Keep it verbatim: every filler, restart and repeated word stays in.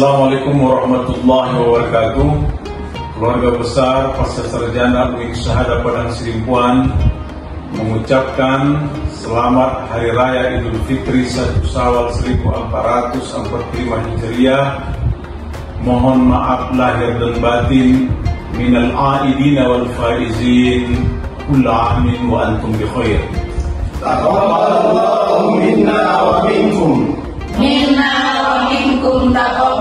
Assalamualaikum warahmatullahi wabarakatuh. Keluarga besar Pasca Sarjana U I N Syahada Padang Sidimpuan mengucapkan selamat Hari Raya Idul Fitri satu Syawal seribu empat ratus empat puluh lima Hijriah. Mohon maaf lahir dan batin. Minal aidina wal faizin. Kullu amin wa antum bi khair. Taqabbalallahu minna wa minkum. Minna wa minkum taqabbal.